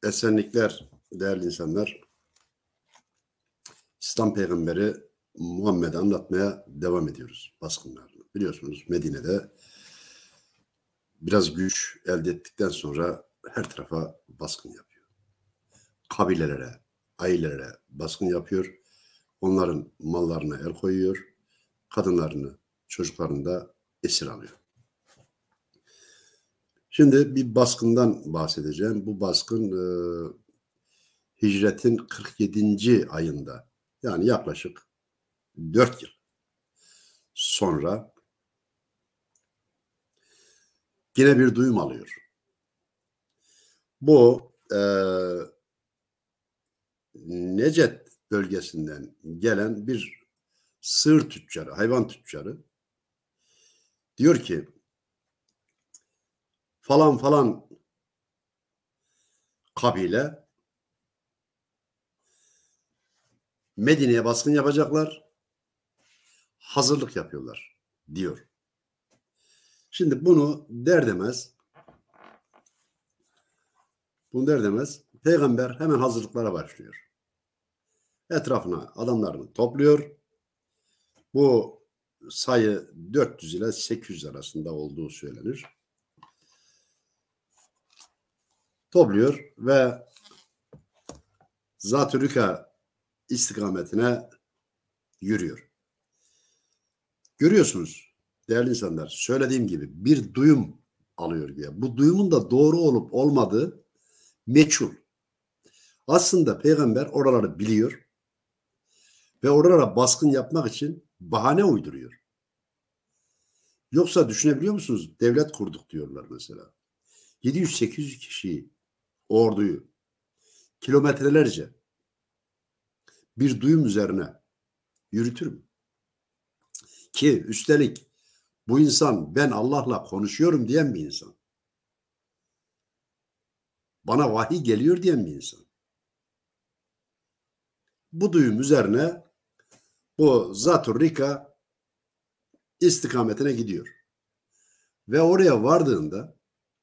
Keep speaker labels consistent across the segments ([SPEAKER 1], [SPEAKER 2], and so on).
[SPEAKER 1] Esenlikler değerli insanlar. İslam peygamberi Muhammed'i anlatmaya devam ediyoruz baskınlarını. Biliyorsunuz Medine'de biraz güç elde ettikten sonra her tarafa baskın yapıyor. Kabilelere, ailelere baskın yapıyor. Onların mallarına el koyuyor. Kadınlarını, çocuklarını da esir alıyor. Şimdi bir baskından bahsedeceğim. Bu baskın hicretin 47. ayında, yani yaklaşık 4 yıl sonra yine bir duyum alıyor. Bu Neced bölgesinden gelen bir sığır tüccarı, hayvan tüccarı diyor ki falan falan kabile Medine'ye baskın yapacaklar, hazırlık yapıyorlar diyor. Şimdi bunu der demez peygamber hemen hazırlıklara başlıyor. Etrafına adamlarını topluyor. Bu sayı 400 ile 800 arasında olduğu söylenir. Topluyor ve Zat-ı Rika istikametine yürüyor. Görüyorsunuz değerli insanlar, söylediğim gibi bir duyum alıyor diye. Bu duyumun da doğru olup olmadığı meçhul. Aslında peygamber oraları biliyor ve oralara baskın yapmak için bahane uyduruyor. Yoksa düşünebiliyor musunuz? Devlet kurduk diyorlar mesela. 700-800 kişiyi, orduyu kilometrelerce bir duyum üzerine yürütür mü? Ki üstelik bu insan ben Allah'la konuşuyorum diyen bir insan. Bana vahiy geliyor diyen bir insan. Bu duyum üzerine bu Zat-ı Rika istikametine gidiyor. Ve oraya vardığında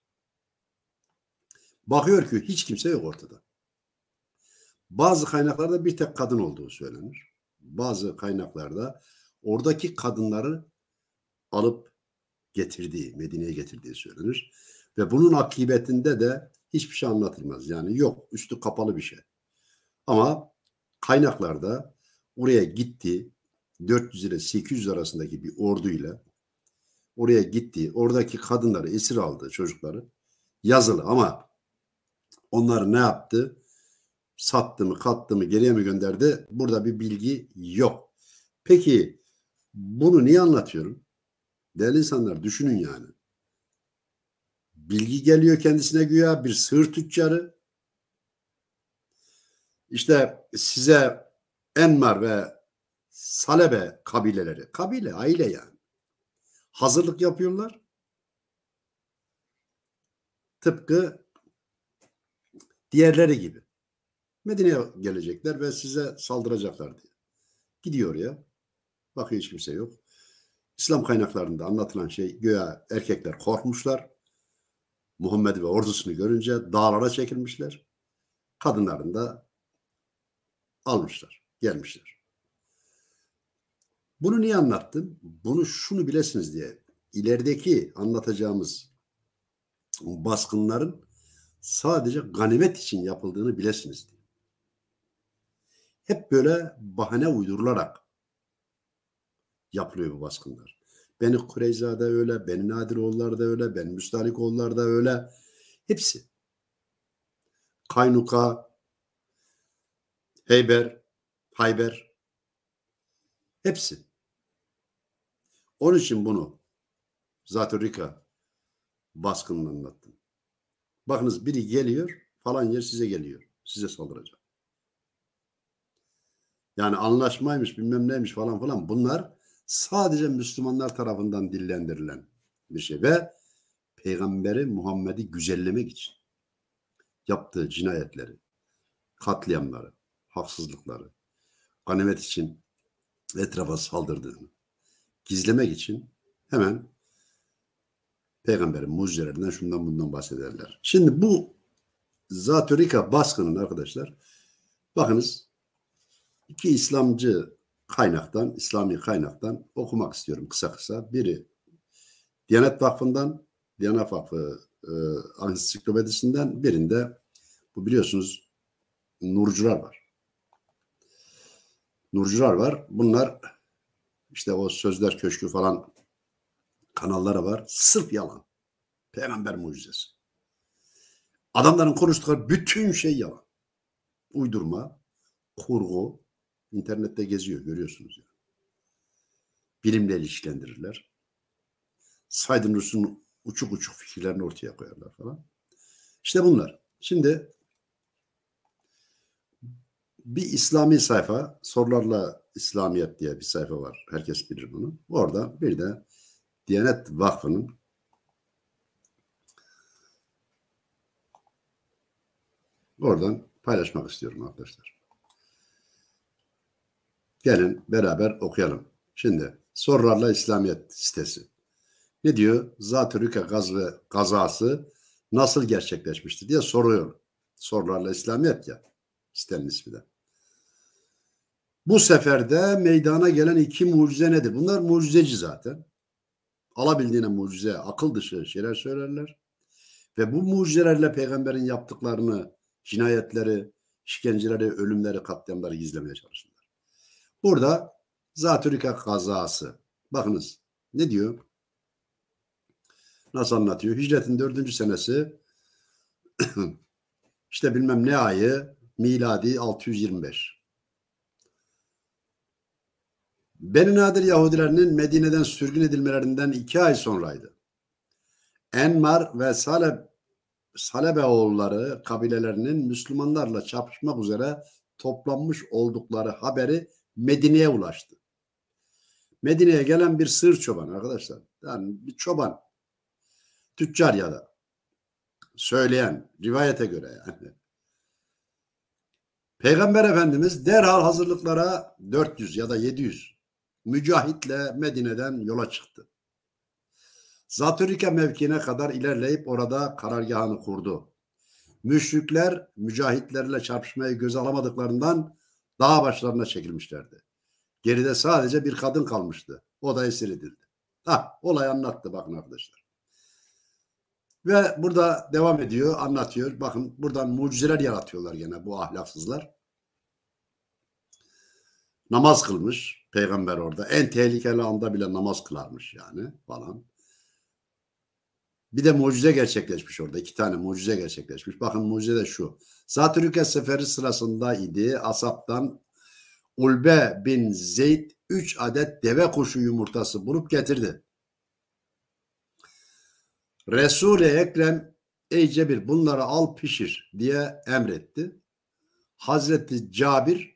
[SPEAKER 1] bakıyor ki hiç kimse yok ortada. Bazı kaynaklarda bir tek kadın olduğu söylenir. Bazı kaynaklarda oradaki kadınları alıp getirdiği, Medine'ye getirdiği söylenir. Ve bunun akıbetinde de hiçbir şey anlatılmaz. Yani yok, üstü kapalı bir şey. Ama kaynaklarda oraya gitti, 400 ile 800 arasındaki bir orduyla oraya gitti, oradaki kadınları esir aldı, çocukları yazılı, ama onları ne yaptı? Sattı mı, kattı mı, geriye mi gönderdi? Burada bir bilgi yok. Peki bunu niye anlatıyorum? Değerli insanlar, düşünün yani. Bilgi geliyor kendisine güya, bir sığır tüccarı. İşte size Enmar ve Salebe kabileleri, kabile, aile yani. Hazırlık yapıyorlar. Tıpkı diğerleri gibi. Medine'ye gelecekler ve size saldıracaklar diye. Gidiyor ya. Bakıyor hiç kimse yok. İslam kaynaklarında anlatılan şey, güya erkekler korkmuşlar. Muhammed ve ordusunu görünce dağlara çekilmişler. Kadınlarını da almışlar, gelmişler. Bunu niye anlattım? Bunu şunu bilesiniz diye. İlerideki anlatacağımız baskınların sadece ganimet için yapıldığını bilesiniz diye. Hep böyle bahane uydurularak yapılıyor bu baskınlar. Beni Kureyza da öyle, Beni Nadiroğulları da öyle, Beni Müstalikoğulları da öyle. Hepsi. Kaynuka, Hayber, hepsi. Onun için bunu Zat-ı Rika baskınını anlattım. Bakınız, biri geliyor, falan yer size geliyor. Size saldıracak. Yani anlaşmaymış, bilmem neymiş falan falan. Bunlar sadece Müslümanlar tarafından dillendirilen bir şey. Ve Peygamberi Muhammed'i güzellemek için yaptığı cinayetleri, katliamları, haksızlıkları, ganimet için etrafa saldırdığını gizlemek için hemen Peygamberin mucizelerinden, şundan bundan bahsederler. Şimdi bu Zatürika baskının arkadaşlar, bakınız, iki İslami kaynaktan okumak istiyorum kısa kısa. Biri Diyanet Vakfı'ndan, Diyanet Vakfı Ansiklopedisinden, birinde bu biliyorsunuz Nurcular var. Nurcular var. Bunlar işte o Sözler Köşkü falan kanalları var. Sırf yalan. Peygamber mucizesi. Adamların konuştukları bütün şey yalan. Uydurma, kurgu, internette geziyor, görüyorsunuz yani. Bilimle ilişkilendirirler. Said Nursi'nin uçuk uçuk fikirlerini ortaya koyarlar falan. İşte bunlar. Şimdi bir İslami sayfa, Sorularla İslamiyet diye bir sayfa var. Herkes bilir bunu. Orada bir de Diyanet Vakfı'nın oradan paylaşmak istiyorum arkadaşlar. Gelin beraber okuyalım. Şimdi Sorularla İslamiyet sitesi. Ne diyor? Zatürika kazası nasıl gerçekleşmişti diye soruyor. Sorularla İslamiyet ya. Sitenin ismi de. Bu seferde meydana gelen iki mucize nedir? Bunlar mucizeci zaten. Alabildiğine mucize, akıl dışı şeyler söylerler. Ve bu mucizelerle peygamberin yaptıklarını, cinayetleri, işkenceleri, ölümleri, katliamları gizlemeye çalışırlar. Burada Zatürika kazası. Bakınız ne diyor? Nasıl anlatıyor? Hicretin 4. senesi işte bilmem ne ayı, miladi 625. Beni Nadir Yahudilerinin Medine'den sürgün edilmelerinden 2 ay sonraydı. Enmar ve Salebeoğulları kabilelerinin Müslümanlarla çarpışmak üzere toplanmış oldukları haberi Medine'ye ulaştı. Medine'ye gelen bir sığır çoban arkadaşlar. Yani bir çoban. Tüccar ya da söyleyen, rivayete göre yani. Peygamber Efendimiz derhal hazırlıklara 400 ya da 700 mücahitle Medine'den yola çıktı. Zatürika mevkiine kadar ilerleyip orada karargahını kurdu. Müşrikler mücahitlerle çarpışmayı göze alamadıklarından dağ başlarına çekilmişlerdi. Geride sadece bir kadın kalmıştı. O da esir edildi. Olay anlattı bakın arkadaşlar. Ve burada devam ediyor, anlatıyor. Bakın buradan mucizeler yaratıyorlar gene bu ahlaksızlar. Namaz kılmış peygamber orada. En tehlikeli anda bile namaz kılarmış yani falan. Bir de mucize gerçekleşmiş orada. 2 tane mucize gerçekleşmiş. Bakın mucize de şu. Zatürika seferi sırasında idi. Asap'tan Ulbe bin Zeyd 3 adet deve kuşu yumurtası bulup getirdi. Resul-i Ekrem ey Cebir bunları al pişir diye emretti. Hazreti Cabir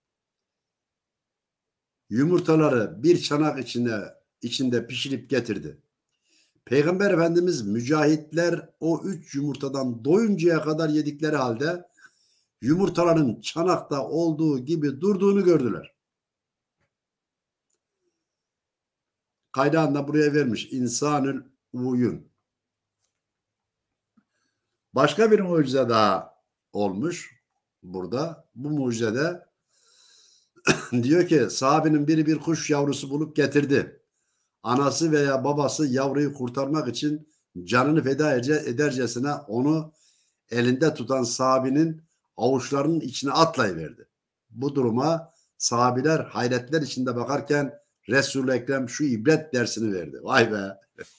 [SPEAKER 1] yumurtaları bir çanak içinde pişirip getirdi. Peygamber Efendimiz mücahitler o 3 yumurtadan doyuncaya kadar yedikleri halde yumurtaların çanakta olduğu gibi durduğunu gördüler. Kaynağında buraya vermiş. İnsanül uyun. Başka bir mucize daha olmuş burada. Bu mucizede diyor ki sahabenin biri bir kuş yavrusu bulup getirdi. Anası veya babası yavruyu kurtarmak için canını feda edercesine onu elinde tutan sahabenin avuçlarının içine atlayıverdi. Bu duruma sahabiler hayretler içinde bakarken Resul-i Ekrem şu ibret dersini verdi. Vay be!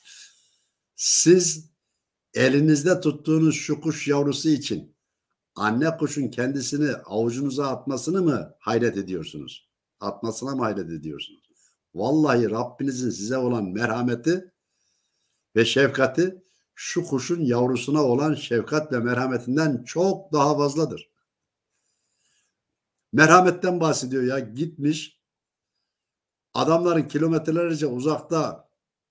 [SPEAKER 1] Siz elinizde tuttuğunuz şu kuş yavrusu için anne kuşun kendisini avucunuza atmasını mı hayret ediyorsunuz? Atmasına mı hayret ediyorsunuz? Vallahi Rabbinizin size olan merhameti ve şefkati şu kuşun yavrusuna olan şefkat ve merhametinden çok daha fazladır. Merhametten bahsediyor ya. Gitmiş adamların kilometrelerce uzakta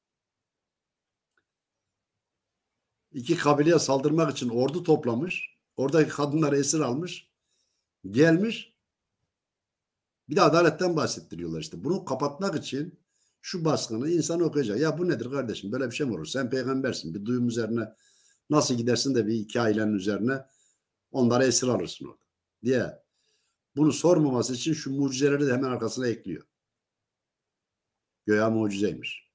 [SPEAKER 1] 2 kabileye saldırmak için ordu toplamış. Oradaki kadınları esir almış. Gelmiş. Bir de adaletten bahsettiriyorlar işte. Bunu kapatmak için şu baskını insan okuyacak. Ya bu nedir kardeşim? Böyle bir şey mi olur? Sen peygambersin. Bir duyum üzerine nasıl gidersin de bir 2 ailenin üzerine Onları esir alırsın orada diye. Bunu sormaması için şu mucizeleri de hemen arkasına ekliyor. Göya mucizeymiş.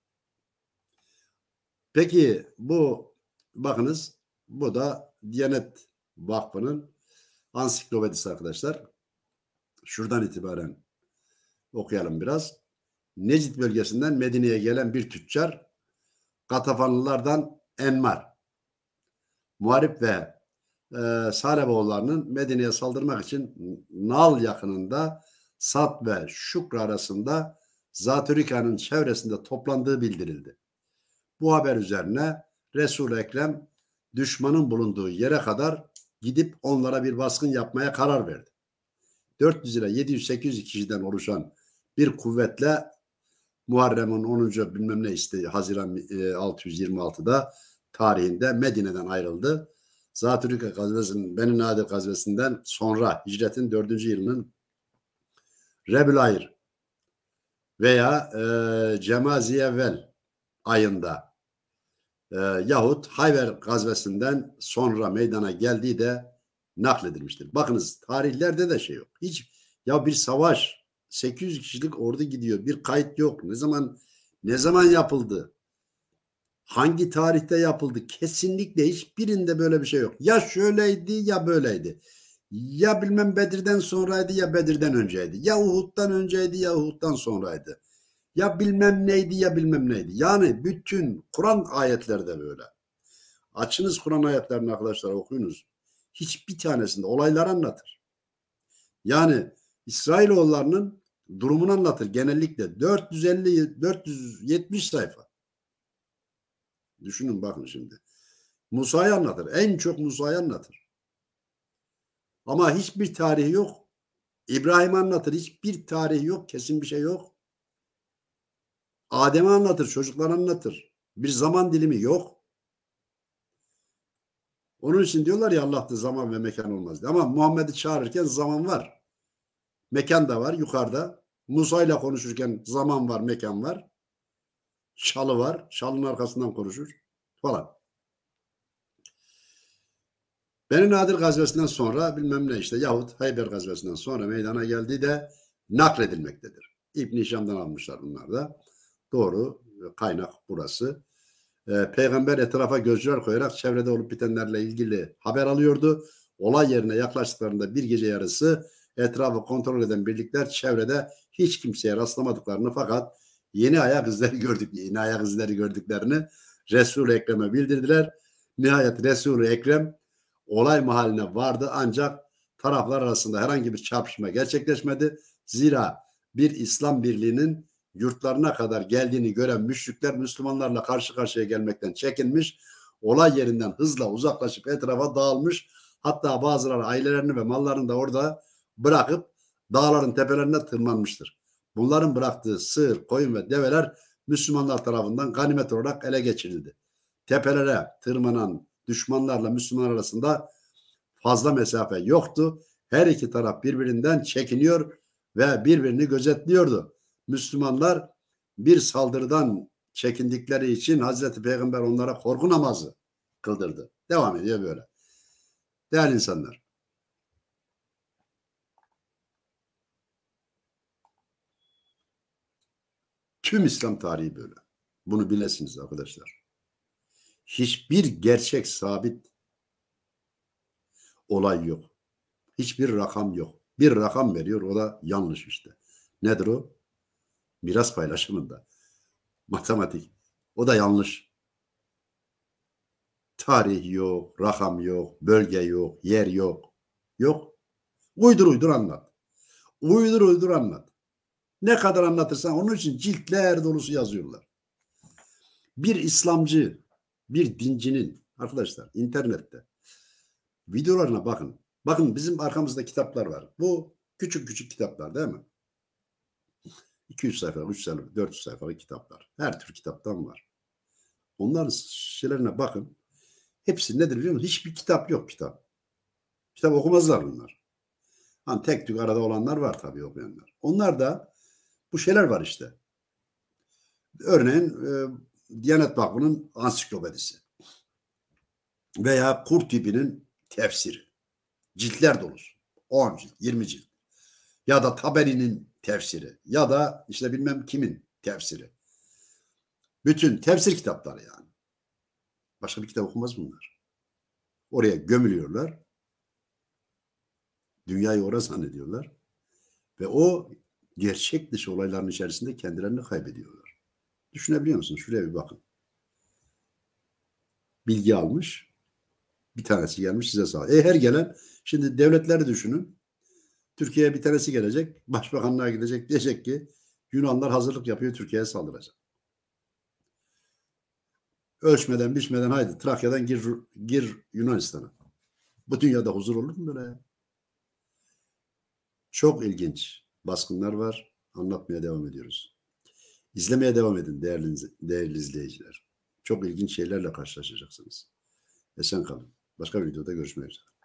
[SPEAKER 1] Peki bu bakınız bu da Diyanet Vakfı'nın ansiklopedisi arkadaşlar. Şuradan itibaren okuyalım biraz. Necid bölgesinden Medine'ye gelen bir tüccar Gatafanlılardan Enmar, Muharip ve Saleboğullarının Medine'ye saldırmak için Nal yakınında Sad ve Şukra arasında Zatürika'nın çevresinde toplandığı bildirildi. Bu haber üzerine Resul-i Ekrem düşmanın bulunduğu yere kadar gidip onlara bir baskın yapmaya karar verdi. 400 ile 700-800 kişiden oluşan bir kuvvetle Muharrem'in 10. bilmem ne işte Haziran 626'da tarihinde Medine'den ayrıldı. Zatürika gazvesinin Beni Nadir gazvesinden sonra hicretin 4. yılının Rebül-Ayr veya Cemaziyevvel ayında yahut Hayber gazvesinden sonra meydana geldiği de nakledilmiştir. Bakınız tarihlerde de şey yok. Hiç ya bir savaş 800 kişilik ordu gidiyor. Bir kayıt yok. Ne zaman yapıldı? Hangi tarihte yapıldı? Kesinlikle hiçbirinde böyle bir şey yok. Ya şöyleydi ya böyleydi. Ya bilmem Bedir'den sonraydı ya Bedir'den önceydi. Ya Uhud'dan önceydi ya Uhud'dan sonraydı. Ya bilmem neydi ya bilmem neydi. Yani bütün Kur'an ayetleri de böyle. Açınız Kur'an ayetlerini arkadaşlar okuyunuz. Hiçbir tanesinde olayları anlatır. Yani İsrailoğullarının durumunu anlatır genellikle. 450-470 sayfa. Düşünün bakın şimdi. Musa'yı anlatır. En çok Musa'yı anlatır. Ama hiçbir tarihi yok. İbrahim'i anlatır. Hiçbir tarihi yok. Kesin bir şey yok. Adem'i anlatır. Çocukları anlatır. Bir zaman dilimi yok. Onun için diyorlar ya Allah'ta zaman ve mekan olmaz diye. Ama Muhammed'i çağırırken zaman var. Mekan da var yukarıda. Musa ile konuşurken zaman var, mekan var. Şalı var. Şalın arkasından konuşur falan. Beni Nadir gazvesinden sonra bilmem ne işte yahut Hayber gazvesinden sonra meydana geldiği de nakledilmektedir. İbn-i Hişam'dan almışlar bunlar da. Doğru kaynak burası. Peygamber etrafa gözler koyarak çevrede olup bitenlerle ilgili haber alıyordu. Olay yerine yaklaştıklarında bir gece yarısı etrafı kontrol eden birlikler çevrede hiç kimseye rastlamadıklarını fakat yeni ayak izleri gördüklerini Resul-i Ekrem'e bildirdiler. Nihayet Resul-i Ekrem olay mahalline vardı ancak taraflar arasında herhangi bir çarpışma gerçekleşmedi. Zira bir İslam birliğinin yurtlarına kadar geldiğini gören müşrikler Müslümanlarla karşı karşıya gelmekten çekinmiş, olay yerinden hızla uzaklaşıp etrafa dağılmış, hatta bazıları ailelerini ve mallarını da orada bırakıp dağların tepelerine tırmanmıştır. Bunların bıraktığı sığır, koyun ve develer Müslümanlar tarafından ganimet olarak ele geçirildi. Tepelere tırmanan düşmanlarla Müslümanlar arasında fazla mesafe yoktu. Her iki taraf birbirinden çekiniyor ve birbirini gözetliyordu. Müslümanlar bir saldırıdan çekindikleri için Hazreti Peygamber onlara korku namazı kıldırdı. Devam ediyor böyle. Değerli insanlar. Tüm İslam tarihi böyle. Bunu bilesiniz arkadaşlar. Hiçbir gerçek sabit olay yok. Hiçbir rakam yok. Bir rakam veriyor o da yanlış işte. Nedir o? Miras paylaşımında. Matematik. O da yanlış. Tarih yok, rakam yok, bölge yok, yer yok. Yok. Uydur anlat. Uydur anlat. Ne kadar anlatırsan onun için ciltler dolusu yazıyorlar. Bir İslamcı, bir dincinin arkadaşlar internette videolarına bakın. Bakın bizim arkamızda kitaplar var. Bu küçük küçük kitaplar değil mi? 200 sayfalık, 300 sayfalık, 400 sayfalık kitaplar. Her tür kitaptan var. Onların şeylerine bakın. Hepsi nedir biliyor musun? Hiçbir kitap yok kitap. Kitap okumazlar bunlar. Hani tek tük arada olanlar var tabii okuyanlar. Onlar da bu şeyler var işte. Örneğin Diyanet Vakfı'nın ansiklopedisi veya Kurtubi'nin tefsiri. Ciltler dolusu. 10 cilt, 20 cilt. Ya da Taberi'nin tefsiri. Ya da işte bilmem kimin tefsiri. Bütün tefsir kitapları yani. Başka bir kitap okumaz bunlar. Oraya gömülüyorlar. Dünyayı orada zannediyorlar. Ve o gerçek dışı olayların içerisinde kendilerini kaybediyorlar. Düşünebiliyor musun? Şuraya bir bakın. Bilgi almış. Bir tanesi gelmiş size sağ. Her gelen şimdi devletleri düşünün. Türkiye'ye bir tanesi gelecek. Başbakanlığa gidecek. Diyecek ki Yunanlar hazırlık yapıyor. Türkiye'ye saldıracak. Ölçmeden biçmeden haydi Trakya'dan gir Yunanistan'a. Bu dünyada huzur olur mu böyle? Çok ilginç baskınlar var. Anlatmaya devam ediyoruz. İzlemeye devam edin değerli izleyiciler. Çok ilginç şeylerle karşılaşacaksınız. Esen kalın. Başka bir videoda görüşmek üzere.